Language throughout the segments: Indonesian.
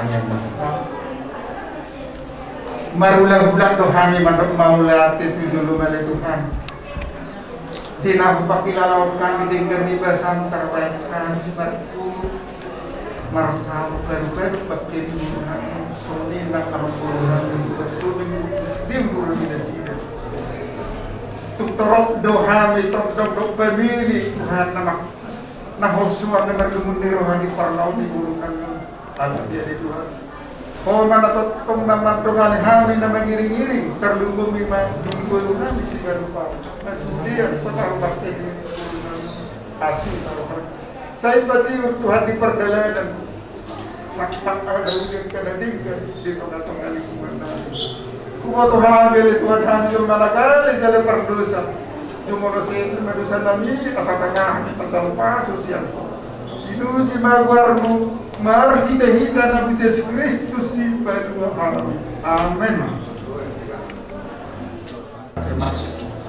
hanya marulah-ulah dohami mandok maula itu dulu male Tuhan. Dina pakilalaw kami dengan ibasan terbaik kami berku marsal baru-baru pakai dimana soni nak karupulan betul mengutus dimur dinasida. Tuktorok dohami tok pemilih Tuhan nama nahosuan na marlumun ni rohani parnaw ni guru kami anak dia di Tuhan. Oh mana totong naman dohani hami na mangiring-iring terlumbu mimang di guru kami si garupa. Dia petaruh bakti di guru kami asih taruhan. Saya batiur Tuhan di perdala dan sakpak ada ujian kanadingkan di tengah-tengah lingkungan kami. Kuwa Tuhan beli Tuhan kami yung manakali jala perdosa. Jumorosesi madusa nami asa tengah kami patampa sosial. Inuji magwarmu mar kita hika Nabi Yesus Kristus si badua amin. Amin. Terima kasih.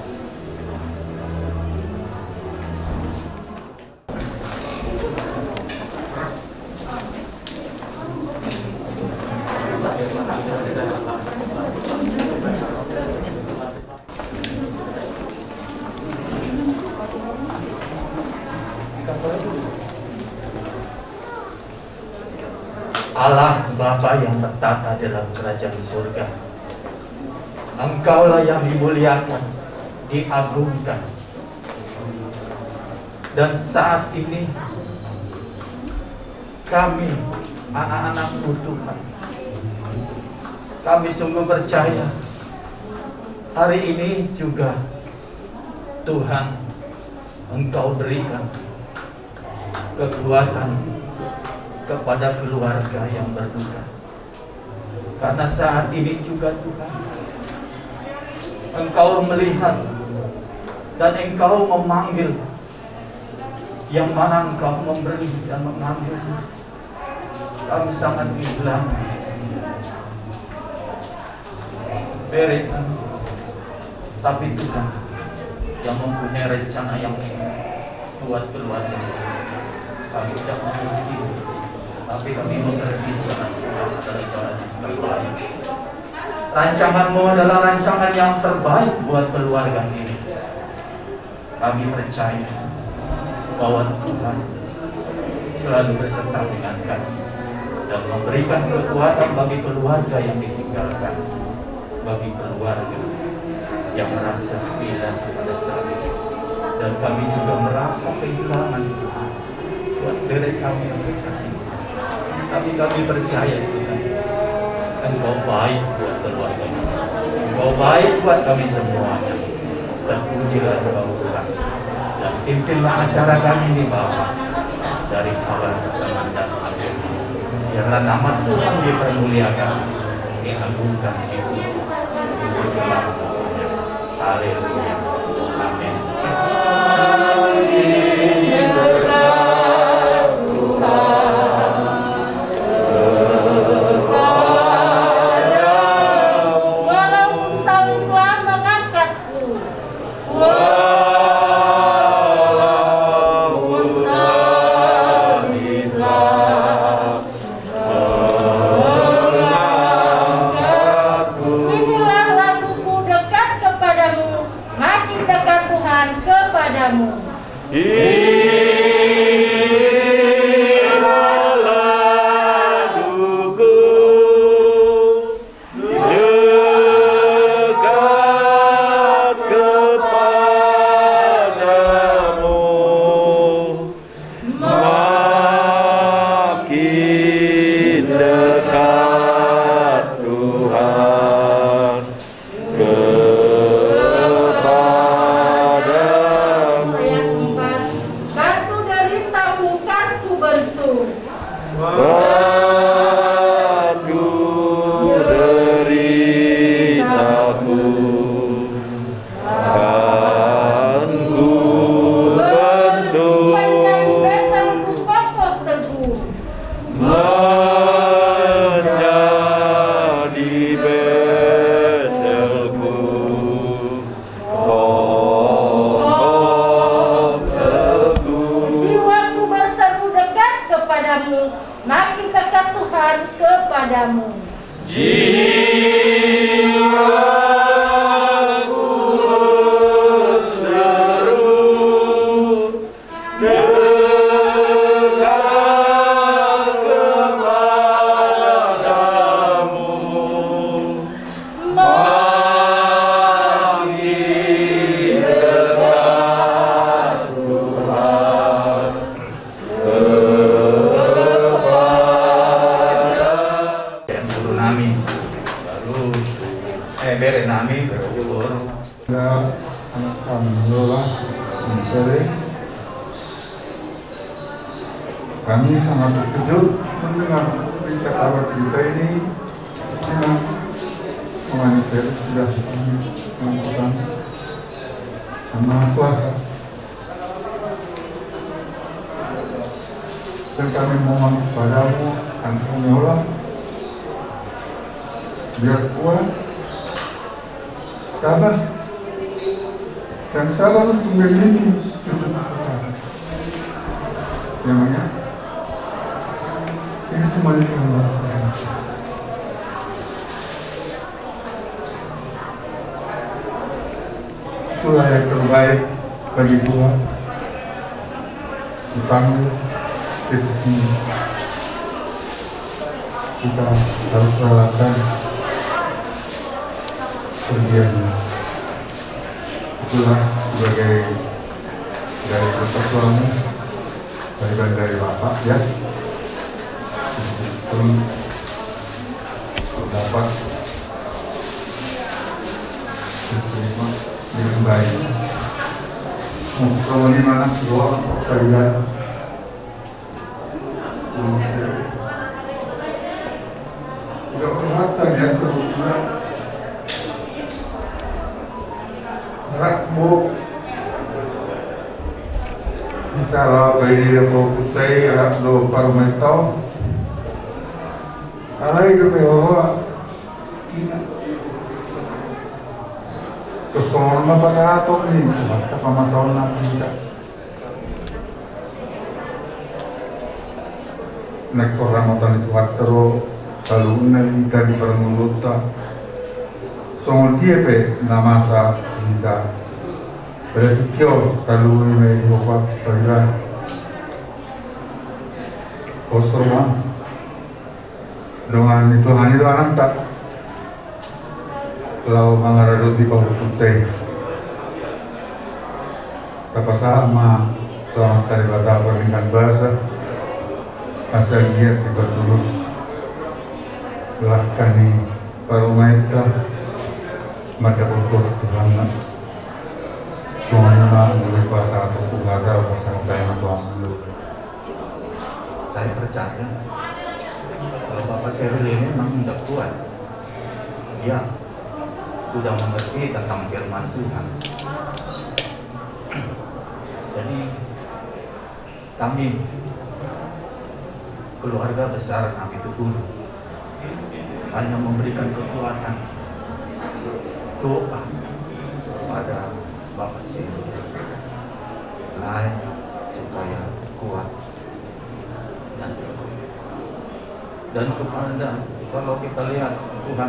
Allah Bapa yang bertata dalam kerajaan surga, Engkaulah yang dimuliakan, diagungkan. Dan saat ini kami anak-anak-Mu Tuhan, kami sungguh percaya hari ini juga Tuhan Engkau berikan kekuatan kepada keluarga yang berduka. Karena saat ini juga Tuhan Engkau melihat dan Engkau memanggil, yang mana Engkau memberi dan mengambil. Kami sangat kehilangan berikan, tapi Tuhan yang mempunyai rencana yang buat keluarga. Kami tidak mengerti, tapi kami mengerti jalan Tuhan adalah jalan yang terbaik. Rancangan-Mu adalah rancangan yang terbaik buat keluarga ini. Kami percaya bahwa Tuhan selalu beserta dengan kami dan memberikan kekuatan bagi keluarga yang ditinggalkan, bagi keluarga yang merasa kehilangan pada saat ini. Dan kami juga merasa kehilangan Tuhan buat diri kami yang berkasih. Tapi kami percaya Tuhan, Engkau baik buat keluarga kami, Engkau baik buat kami semuanya. Dan pujilah Engkau Tuhan, dan pimpinlah acara kami ini Bapa, dari awal ke tengah dan akhir. Biarlah nama Tuhan dipermuliakan, diagungkan, dipuji, diperselamanya. Haleluya. Amin. Tuhan kepadamu. Jiwaku berseru dekat kepadamu, makin dekat Tuhan guru nami baru bere nami berjubur Ya, alhamdulillah, sore. Kami sangat terkejut mendengar berita kabar kita ini. Memang Tuhan Yesus sudah melakukan Maha Kuasa. Dan kami mohon kepadamu, ampuni Allah, biar kuat, sabar, dan sabar untuk memiliki cucu-cucu kami. Namanya, ini semuanya Tuhan lakukan. Itulah yang terbaik bagi Tuhan. Dipanggil Yesus ini. Kita harus relakan pergiannya. Itulah sebagai dari persoalan dari Bapak ya. Itu terdapat diterima dengan baik. Kalau di mana keluar kalian tidak kelihatan ya sebetulnya. Rakmu kita beri apa putih rakdo parmeto alai ke peora kesono apa satu nih kita pamasaon nak kita nek orang otan itu watero selalu nanti di permuluta soal dia pe nama sa kita berarti kyo talu ini bapak pernah kosong dengan itu hanya anak tak kalau mengaradu di bawah putih apa sama telah dari bata peringkat bahasa asal dia tiba tulus belahkan ni parumaita mada untuk Tuhan semuanya boleh bahasa atau kugada bahasa saya Tuhan dulu. Saya percaya kalau Bapak Sheryl ini memang tidak kuat. Dia sudah mengerti tentang firman Tuhan. Jadi kami keluarga besar Nabi Tuhan hanya memberikan kekuatan doa kepada Bapak Sheryl lain supaya kuat dan kepada kalau kita lihat Tuhan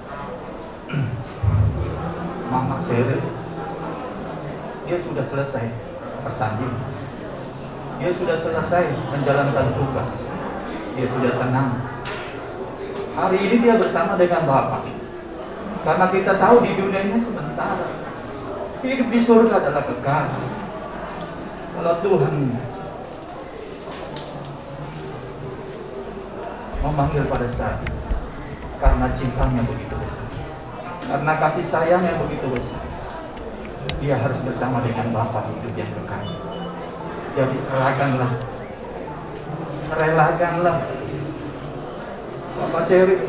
Mama Sheryl dia sudah selesai pertandingan, dia sudah selesai menjalankan tugas, dia sudah tenang. Hari ini dia bersama dengan Bapak karena kita tahu di dunia ini sementara, hidup di surga adalah kekal. Kalau Tuhan memanggil pada saat karena cintanya begitu besar, karena kasih sayangnya begitu besar, dia harus bersama dengan Bapa hidup yang kekal. Jadi serahkanlah, relakanlah Bapak Sheryl,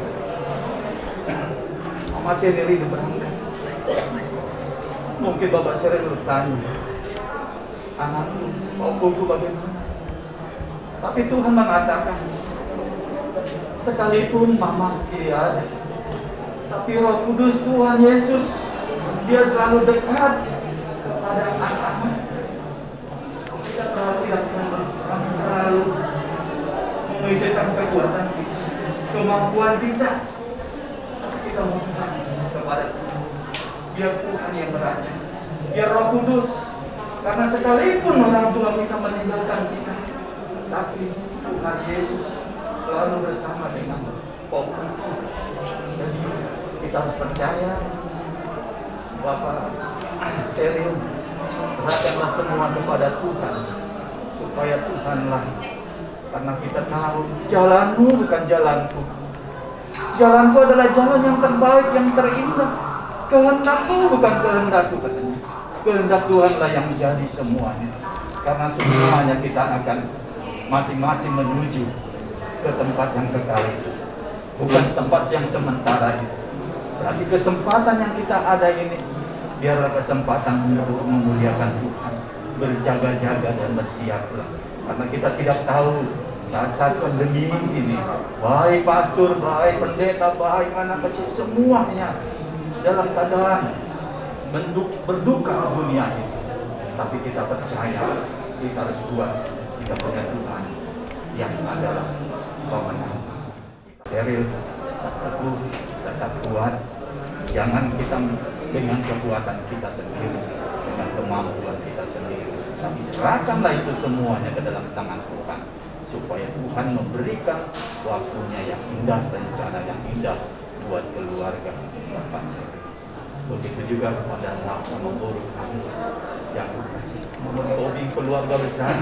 Mama Sheryl itu berangkat. Mungkin Bapak Sheryl bertanya, anakku, ombuku bagaimana? Tapi Tuhan mengatakan, sekalipun Mama tidak ada, tapi Roh Kudus Tuhan Yesus, dia selalu dekat kepada anak-anak. Kita terlalu tidak terlalu memikirkan kekuatan kita. kemampuan kita. Kita mau serahkan kepada Tuhan. Biar Tuhan yang beraja, biar Roh Kudus. Karena sekalipun orang tua kita meninggalkan kita, tapi Tuhan Yesus selalu bersama dengan Bapa. Jadi kita harus percaya. Bapak Seril, serahkanlah semua kepada Tuhan, supaya Tuhanlah. Karena kita tahu jalanmu bukan jalanku. Jalanku adalah jalan yang terbaik, yang terindah. Kehendakmu bukan kehendakku, katanya. Kehendak Tuhanlah yang menjadi semuanya. Karena semuanya kita akan masing-masing menuju ke tempat yang kekal itu, bukan tempat yang sementara itu. Berarti kesempatan yang kita ada ini, biarlah kesempatan untuk memuliakan Tuhan, berjaga-jaga dan bersiaplah. Karena kita tidak tahu saat-saat pandemi ini, baik pastor, baik pendeta, baik anak kecil, semuanya dalam keadaan berduka dunia ini. Tapi kita percaya, kita harus kuat, kita punya Tuhan yang adalah pemenang. Seril, tetap teguh, tetap kuat. Jangan kita dengan kekuatan kita sendiri, dengan kemampuan kita sendiri, tapi serahkanlah itu semuanya ke dalam tangan Tuhan, supaya Tuhan memberikan waktunya yang indah, rencana yang indah buat keluarga Bapak Seril. Begitu juga kepada anak memburuk kami yang kasih membentuk keluarga besar.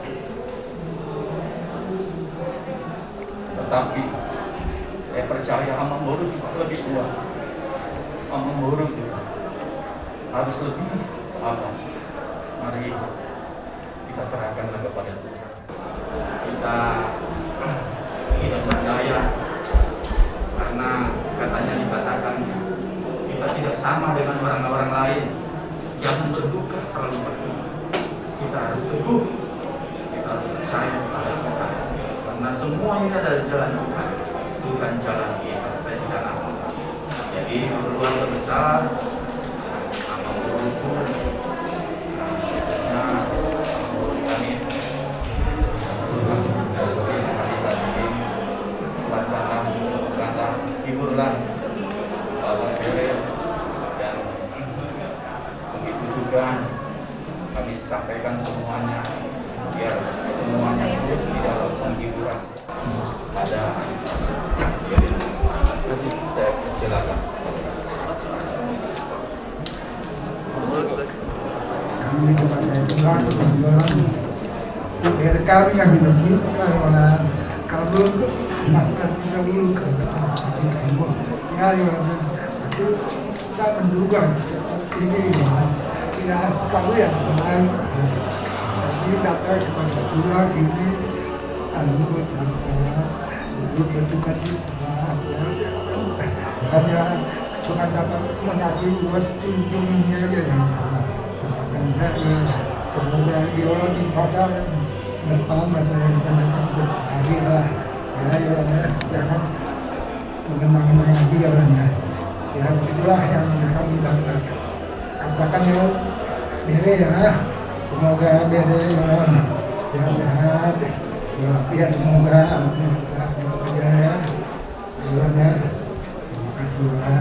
Tetapi saya percaya Amang Buruk lebih kuat. Amang Buruk juga harus lebih apa? Mari kita serahkanlah kepada Tuhan. Kita tidak berdaya, karena katanya dikatakan kita tidak sama dengan orang-orang lain. Jangan berduka terlalu berduka. Kita harus teguh, kita harus percaya kepada Tuhan. Karena semua ini adalah jalan Tuhan, bukan jalan kita, rencana Allah. Jadi keluarga besar, Amang Buruk, kami hiburlah Bapak Seril, dan begitu juga kami sampaikan semuanya, biar semuanya terus di dalam penghiburan pada kasih. Saya silakan. Kami kepada Tuhan biar kami yang bercinta kepada kamu, maka kita dulu ke kasih kamu. Ya, itu kita menduga ini ya kamu yang baik. Jadi datang kepada Tuhan sini, lalu berduka cita. Hanya cuma dapat mengasih dua setujunya aja yang karena semoga di orang di masa depan, masa yang akan datang berakhir lah ya, jangan mengenang lagi orangnya ya, itulah yang kami dapat katakan ya Bere ya, semoga Bere ya sehat walafiat, semoga ya terima kasih Tuhan.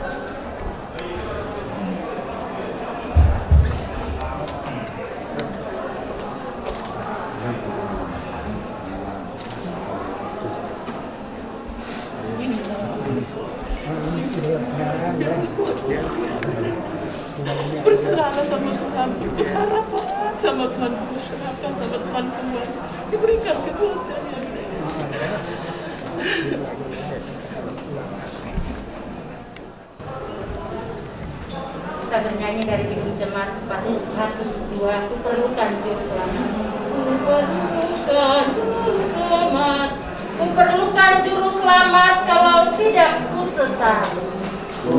Berserahlah sama Tuhan, berharap sama Tuhan, berserahkan sama Tuhan semua, diberikan kekuatan yang kita bernyanyi dari Minggu Jemaat 402, Ku perlukan juru selamat. Ku perlukan juru selamat, ku perlukan juru selamat, kalau tidak ku sesat. Ku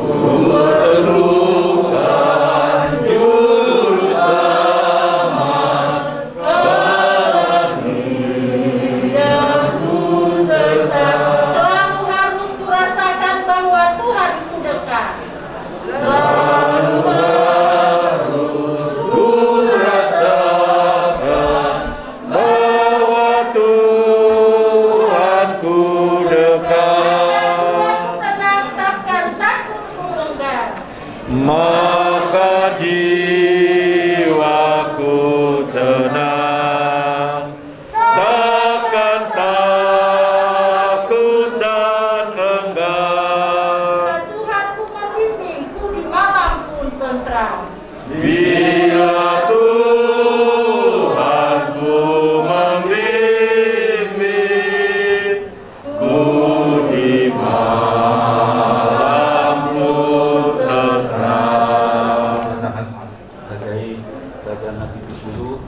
perlukan juru selamat, kalau tidak ku sesat. Selalu harus ku rasakan bahwa Tuhan ku dekat. Selalu harus ku rasakan bahwa Tuhan ku dekat. maka jiwaku tenang, takkan takut dan enggan. Tuhanku membimbingku di malam pun tentram. Bila Tuhanku membimbingku di malam pun tentram. Sangat menghargai bagian Nabi dulu.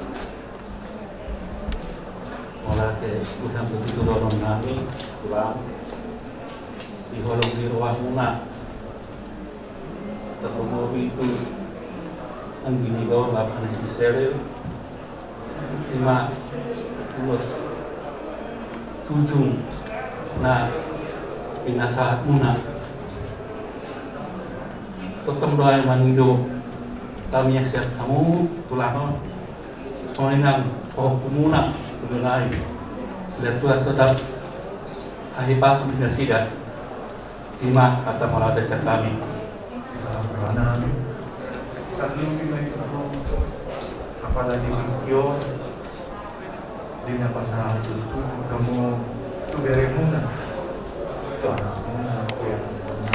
Olah ke Tuhan begitu dorong kami pulang di holong di ruang muna. Terlalu itu ang ginigawa ba pa si Sereo 5 7 na pinasahat muna tutong doa manido kami yang siap kamu tulang kemudian muna tunay sila tuat tetap kahit pasok na sila 5 kata malada sa kami Terlebih baik apalagi video di pasal itu kamu tu beremuna itu anaknya aku yang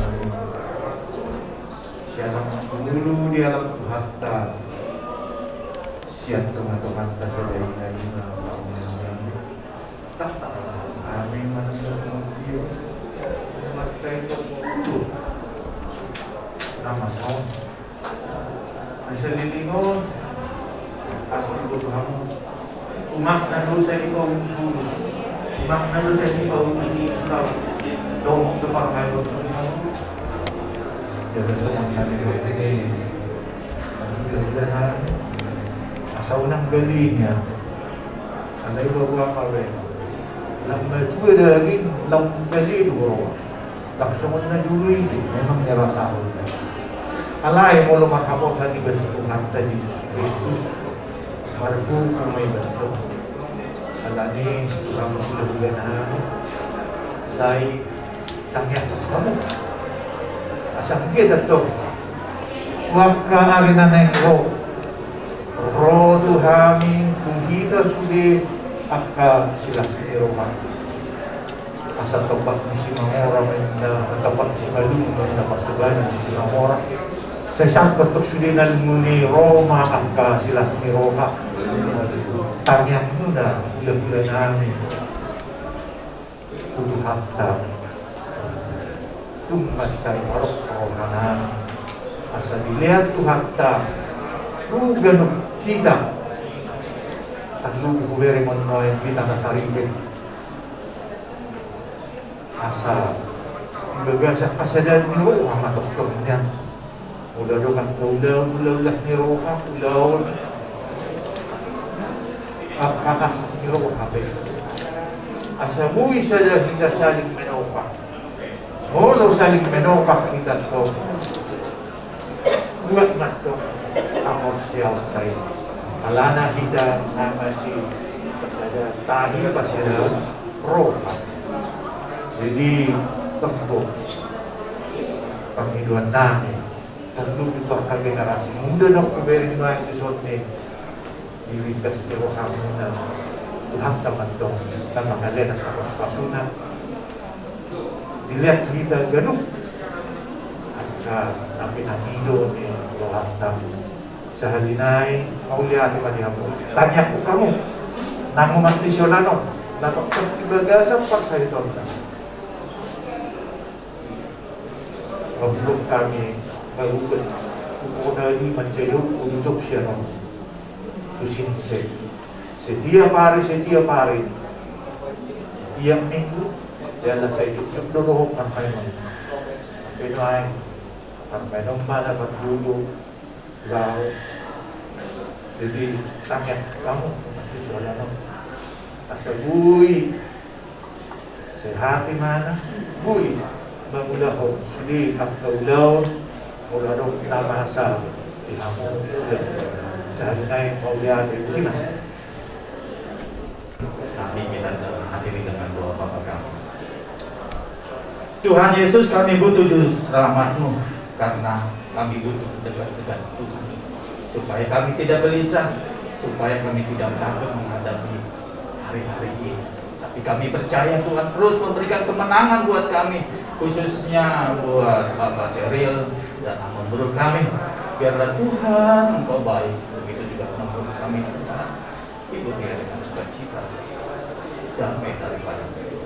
siapa dulu di alam hatta siap teman-teman tersedai lagi tak kami manusia semua video mata itu nama sound bisa dilingon asli Tuhan umat na doon sa ikaw sulus umat na doon sa ikaw isuslaw dong depan kayo jadi yang kami di sini kerjaan asal unang galinya ada ibu apa ben lama tua dari lam gali dulu langsung na juli memang dirasa alay mo lumakaposan ni Tuhan ta Jesus Kristus margo kung may banto alani kami sila say tangyak kamu asang kita to wag ka arina na ro Tuhamin kung kita sudi akka sila siniruman asa tempat ni si Mamora na tempat si Malung na pasugan si Mamora sa isang pagtuksilinan muli Roma akka sila ni Roma tanyang mo na ulang-ulang namin uduhakta tumatay marok kawanan asa dilihat tuhakta ganun kita at lubi kuberi mo yung kita na sarili asa bagasa kasadan mo ang matoktor niya udah dokan udah ni roha udah apa ni roha apa asa mui saja kita saling menopang kalau saling menopang kita to buat nato amor sial tay alana kita nama si saja tahi pasada roha jadi tempo panghiduan namin tentu itu akan generasi muda dong kuberin doa episode ini diwikas di rohamuna Tuhan teman dong dan makanya nak harus pasuna dilihat kita gaduh agar nabi nabido ni roham tamu sahalinai mau lihat di mana tanya aku kamu namu matrisionano dapat terbagasa pas saya tahu belum kami malukan upunani mencayuk untuk siapa tusin setiap hari tiap minggu jalan saya cukup dulu sampai mana sampai mana dulu lalu jadi tanya kamu nanti soalnya asal bui sehat di mana bui mengulahon di akaulau mula dong kita bahasa di hamil sehari mau lihat itu gimana Kami kita akhiri dengan doa Bapa kami. Tuhan Yesus, kami butuh juru selamat-Mu karena Kami butuh dekat dengan Tuhan, supaya kami tidak gelisah, supaya kami tidak takut menghadapi hari-hari ini. Tapi kami percaya Tuhan terus memberikan kemenangan buat kami, khususnya buat Bapak Seril dan menurut kami. Biarlah Tuhan Engkau baik, begitu juga menurut kami Tuhan. Ibu saya dengan sukacita, damai daripada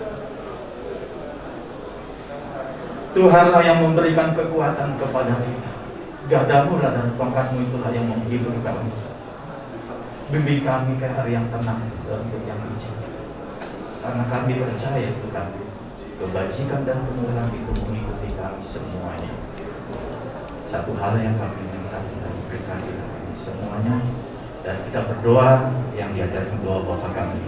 Tuhanlah yang memberikan kekuatan kepada kita. Gadamu dan pangkatmu itulah yang menghibur kami. Bimbing kami ke hari yang tenang dan yang hijau. Karena kami percaya Tuhan, kebajikan dan kemuliaan itu mengikuti kami semuanya. Satu hal yang kami minta Tuhan berikan kita ini semuanya, dan kita berdoa yang diajarkan doa Bapa kami.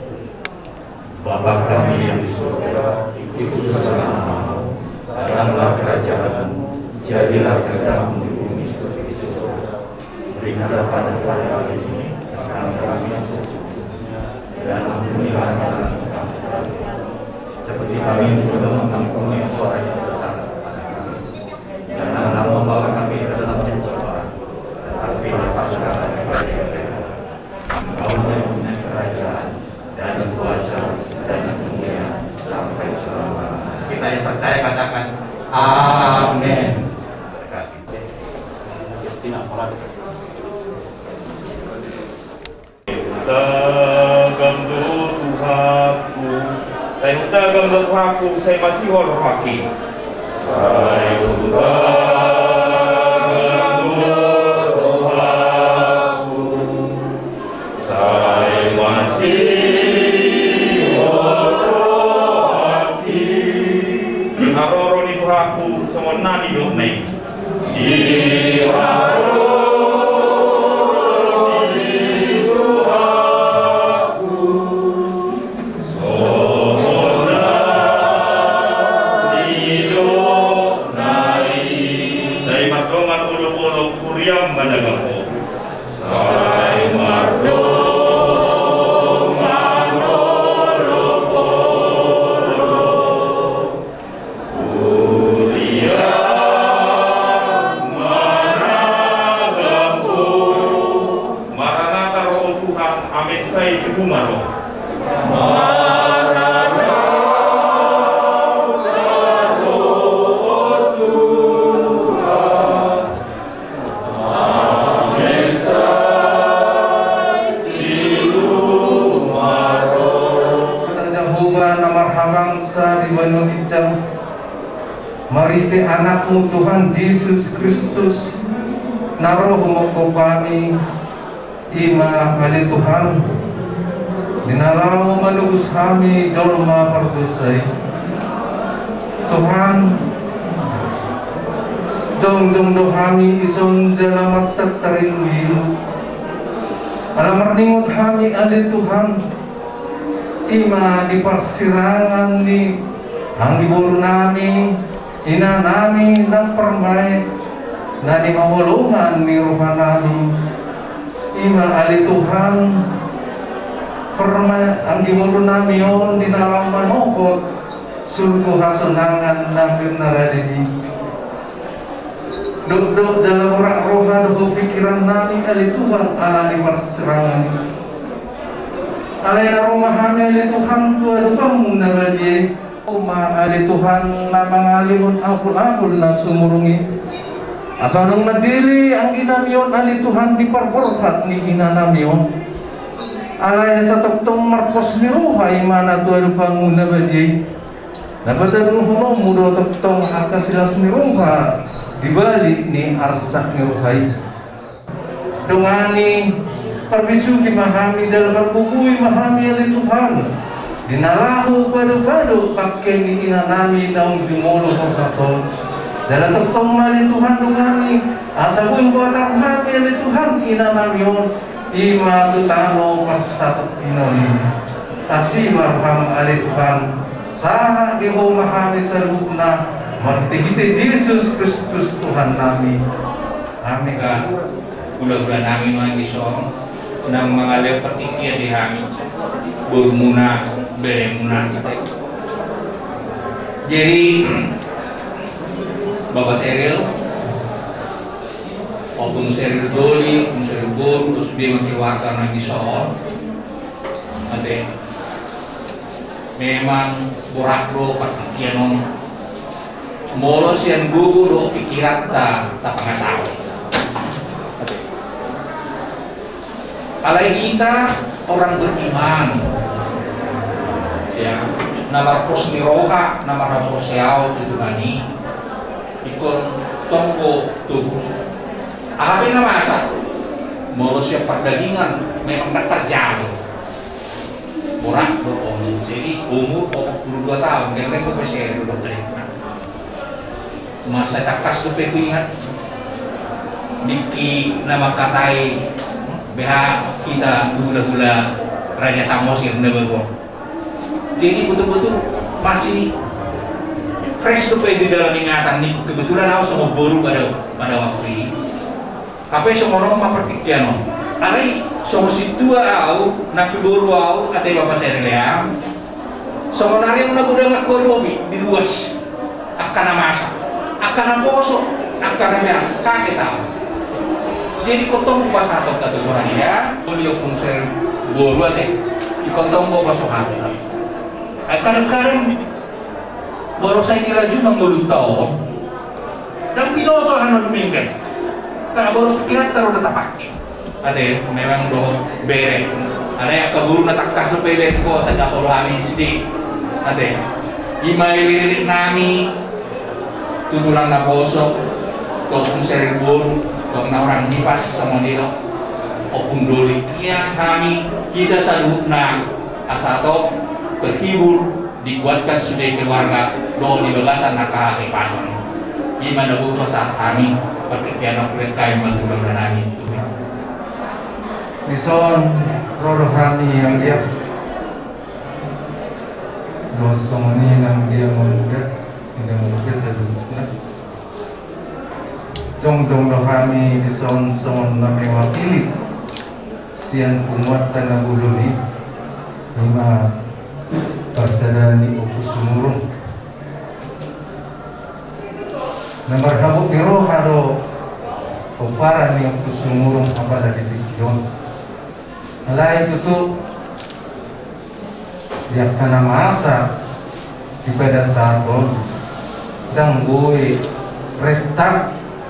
Bapa kami yang di surga, dikuduskan namamu, datanglah kerajaan-Mu, jadilah kehendakmu di bumi seperti di surga. Berikanlah pada kami ini makanan kami yang secukupnya, dan ampunilah kesalahan kami, seperti kami juga mengampuni orang yang bersalah kepada kami. Janganlah membawa kami ke dalam pencobaan, tetapi lepaskan kami dari yang jahat. Engkau yang punya kerajaan dan kuasa dan kemuliaan sampai selama-lamanya. Kita yang percaya katakan amin. Gamdo Tuhanku, saya minta gamdo Tuhanku, saya masih hormati. Saya minta gamdo Tuhanku, saya masih hormati. Diharoro ni Tuhanku, semua nani donai. Diharoro. Yang menegakku saya mardo Maranatha roh Tuhan, amin saya ibu maro. Marite anakmu Tuhan Yesus Kristus naroh moko kami ima kali Tuhan dinalau menubus kami jolma perdusai Tuhan jong do kami ison jalamat setarin wilu alamar ningut kami ali Tuhan ima di persirangan ni ang iburo nami ina nami ng permay na di mawalungan ni Rohan nami ima ali Tuhan permay ang iburo nami yon dinalang manokot surgo hasunangan namin naradini duk dalam rak roha do pikiran nami ali Tuhan ala di perserangan alay na rumahami ali Tuhan tua lupamu na badi Uma ali Tuhan na mangalihon apul-apul na sumurungi asanong madili ang ginamiyon ali Tuhan di parforhat ni ginanamiyon alay sa toktong Marcos ni Ruhay mana tuwal panguna badi nabadagong humamudo toktong akasilas ni Ruha di balik ni arsak ni Ruhay dungani perbisu di mahami dalam berbubuy mahami ali Tuhan dinalahu padu-padu pakai ni inanami daung jumolo katon dalam toktong mali Tuhan dungani asabuy batang hati ali Tuhan inanamion ima tutano persatu tinoni kasih marham ali Tuhan saha di mahami salubna martihite Yesus Kristus Tuhan nami amin bulan-bulan nami mangisong nang mengalir pertikir di kami bermuna beremuna kita. Jadi Bapak Seril Opung seri doli, opung seri boru, terus dia mengeluarkan lagi soal. Ade, memang borak lo partikianon molos yang gugu do pikiran tak pengasal. Alai kita orang beriman, ya, nama posni roha, nama raposiao itu bani, ikon tongko tubuh. Apa yang nama asal? Molos yang perdagingan memang tak jauh. Borak lo jadi umur 42 tahun, kira-kira gue masih ada dokter. Masa takas tu peku ingat Diki nama katai BH kita gula-gula Raja Samosir Nebego. Jadi betul-betul masih fresh tu di dalam ingatan ni. Kebetulan aku sama boru pada waktu ini. Apa yang semua orang mempertikian no. Alai sama situa aku napi boru aku kata bapak saya lihat. Sama nari yang udah nggak kodomi di luas akan masak. Akan bosok, akan merah, kaget tahu. Jadi kotong pas satu kata orang ya, beliau pun ser boru deh, di kotong bawa bosok hati. Kadang-kadang baru saya kira cuma ngeluh tahu, dan pinoto hanya minggat. Karena baru kira terus tetap pakai. Ada memang do bere, ada yang keburu nak kasih pebet ko, tidak perlu kami sedih. Ada, email nami. Tutulan na bosok, kung seri boru, kung na orang nipas sama nilo, opung doli. Yang kami kita salut na asato terhibur dikuatkan sudah keluarga do di belasan nakahaki pason. Gimana bu saat kami pertikian okulen kayu matulung dan kami. Bison roh kami yang dia dosong ini yang dia mengugat. Yang mungkin saya dudukkan Jong-jong kami di son-son na mewakili siang kumut tanah buluni lima persadani ukus sumurung nomor habuk biro hado kumparan ni ukus sumurung apa dari dikion alai tutup dia kena masa di pada saat dan gue retak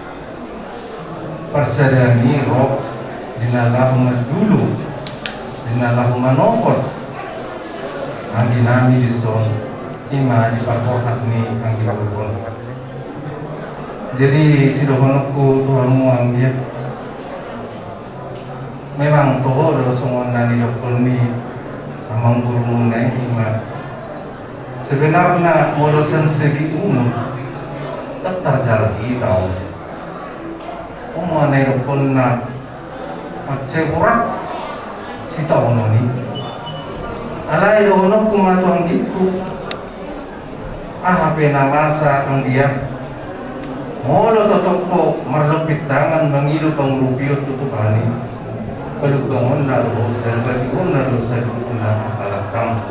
persadani roh dinalahuma dulu dinalahuma nopot angin nami di son ima di parkohat ni angin lakukan. Jadi sidohonokku Tuhanmu angin memang toho do semua nani dokol ni amang burung naik ima sebenarnya molosan segi umur tak terjadi tahu. Umane dokon na ceburat si tahu noni. Alai dohonok kumatuang gitu. Apa masa ang dia. Molo totok po marlapit tangan mangilu pang rupiot tutupani. Palukangon na lo dan batikon na lo sa na kalakang.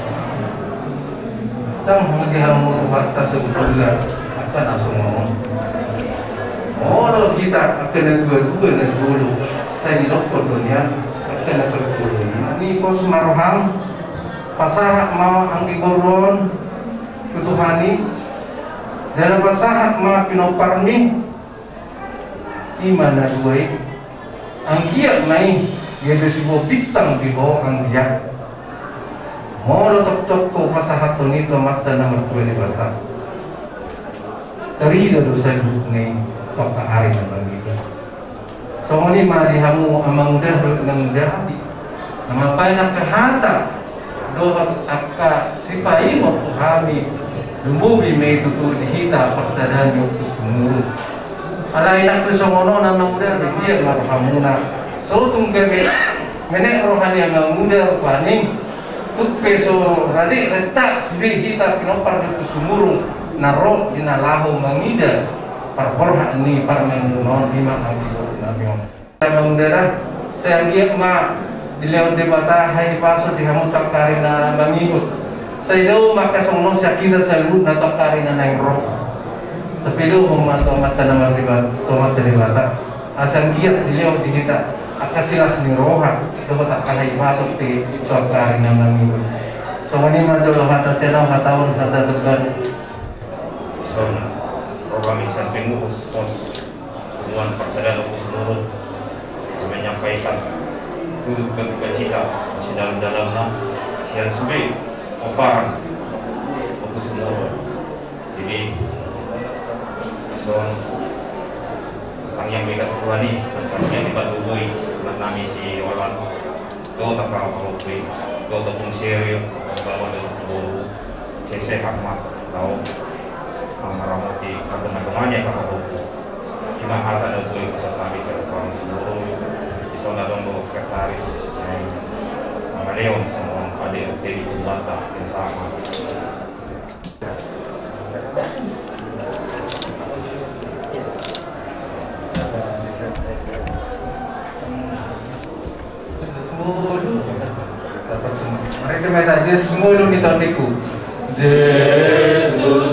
Tang magihang muruhat sa bulan. Akan asal ngomong, kita akan dua-dua nak dulu. Saya di doktor dunia akan dapat dulu. Ini pos maroham, pasah mau anggi boron, ketuhani. Dalam pasah mau pinoparni, imana dua. Anggiat naik, dia besibo bintang di bawah anggiat. Mau tok-tok ko pasah hatun itu mata nomor 2 di Batak. Dari dosa ni toka hari nang gitu. So ni marihamu amang dah nang dah. Nama banyak kehata. Doa akka sipai mo tuhami. Lumbubi may tutu dihita persadan yung kusumuru. Alay nak kusumono nang dah dia marhamuna. So tung kebe menek rohani ang muda paning tut peso radi retak sibih hita pinopar di kusumuru. Naro dinalaho mangida parporha ni parmengunon lima ambil nabion. Memang darah saya giat ma dileon debata hai paso di hamu takarina mangikut. Saya do maka sono sakita salut na takarina nang ro. Tapi do hum mata mata nama debata to mata debata asan giat dilihat di kita akasilas ni roha dapat akalai masuk di tuakari nang itu. So ini madul hata senang hataun hata tegan. Son organisasi pengurus pos Dewan Persada Lubuk seluruh menyampaikan turut berduka cita masih dalam-dalamnya sian sube oparan untuk seluruh. Jadi son yang mereka tuani sesuatu dipatuhi menami si orang do tak kalau kalau do tak pun serius kalau ada buru sehat mat tahu mengaramati kandungan-kandungannya kalau lima hal ada tuh sekretaris seorang seluruh di sana dong sekretaris Leon semua ada dari Bata yang sama. Mereka minta Yesus mulu di tahun itu. Yesus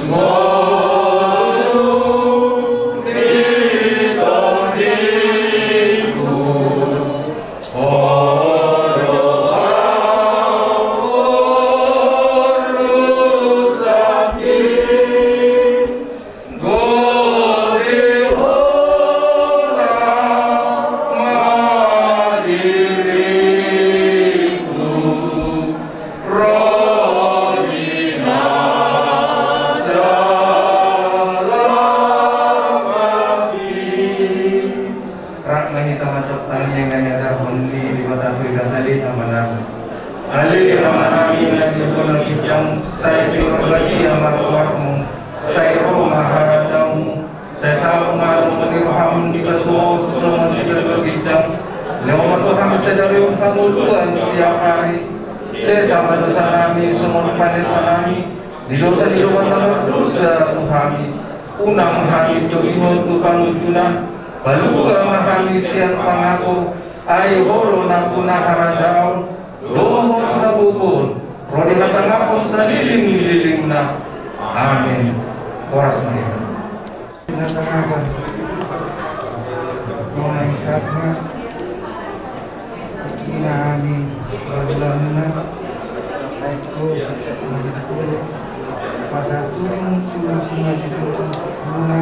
mulu di tahun itu. Sesama dosa kami, semua panesa kami, di dosa di rumah tangga dosa kami, unang kami tulihon tu pangutunan, baluga kami siang pangaku, ayo holo na punah harajaon, dohon habukun, rodi hasangapun saliling-liling na, amin. Koras mereka. Nasangaban, mga isatnya, kinahamin, bagulang na, kahit ko, magkakulog, pasaturing tulong dito muna,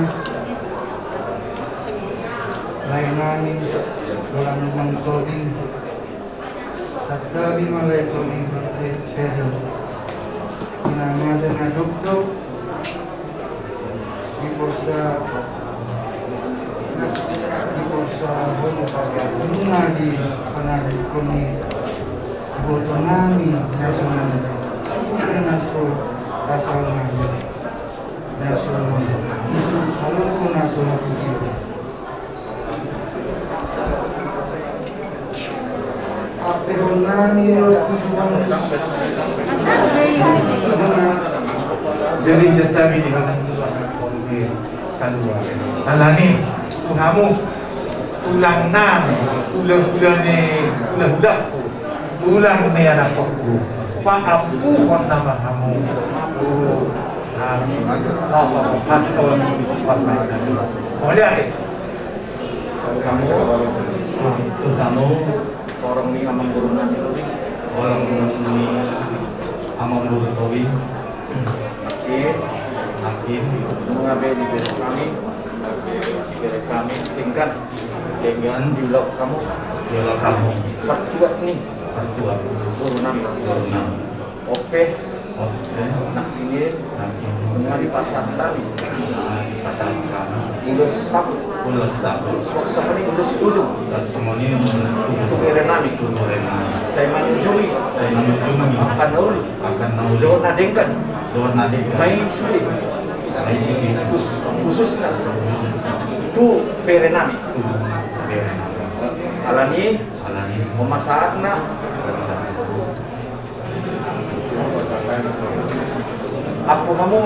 lain namin, walang namang toding, at tabi malay toding kapit sero, kinamasan na dugdog, di porsa bono muna di panadid ko ni boto namin naso asal namin naso halo ko naso napigil pero namin jadi setiap ini kan kalua alani kamu tulang nam tulang ni tulang ni anak aku paapu kon nama kamu apa faktor boleh kamu orang ni amang burunan orang ni amang burunan Hakim mengambil di bidang kami tingkat dengan dialog kamu pertua ini burunan oke nah ini mengambil pasal ulus sabu ini ulus ujung semuanya untuk berenami saya menyujui akan nauli nadengkan main sulit khususnya itu berenami alani memasakna aku kamu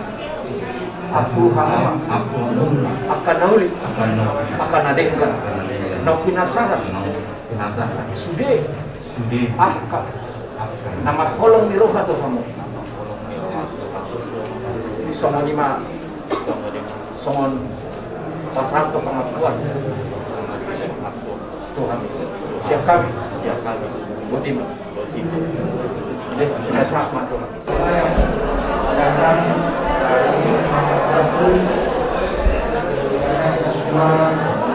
akan nauli akan nadengkan nau pinasahan sudah nama kolong di roha tuh kamu songon lima songon pasal atau pengakuan Tuhan. Siap kami. Butim. Jadi kita sama Tuhan. Datang dari satu semua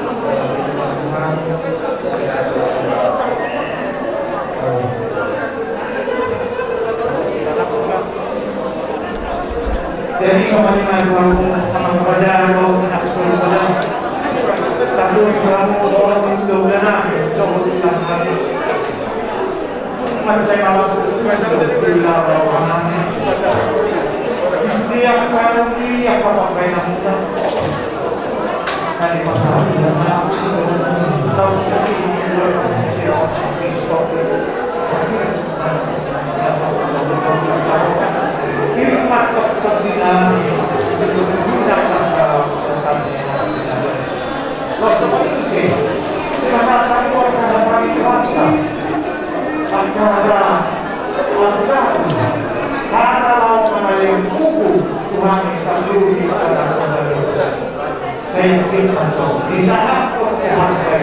jadi semuanya kamu kepada kau nak suruh pada satu kamu orang itu benar kau tulang hati macam saya malam bila orang istri yang kalau dia apa pakai nama kali masalah tahu sekali Firman kepentingan berwujudnya masalah tentang seperti itu sih. Masalah kami orang kami wanita, antara wanita, karena lawan yang kuku Tuhan kita dulu di pada saya mungkin di saat Tuhan dari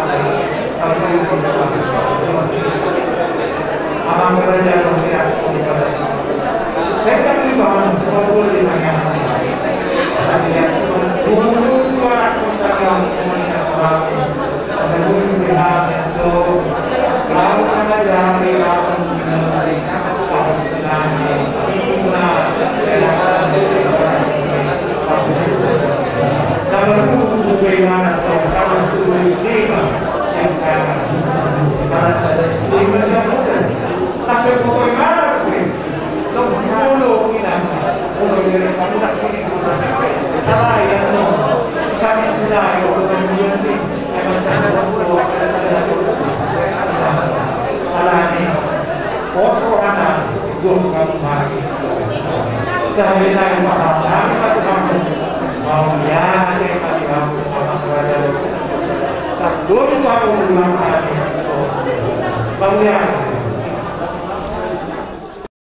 Abang kerja dong tidak saya kan juga ngobrol di tengah saya lihat dulu aku sedang komunikasi kami saya pun melihat itu lalu ada dari lawan dari dan berhubung bagaimana kalau tulis lima yang karena saya lima saya kasih bagaimana lo dulu kita udah dari kamu tak pilih salah ya lo sampai sudah yo kemudian ni emang saya waktu salah ni kosong anak dua kamu hari saya yang pasal kami satu kamu mau ya kamu apa kerja tak dulu kamu bilang hari bang ya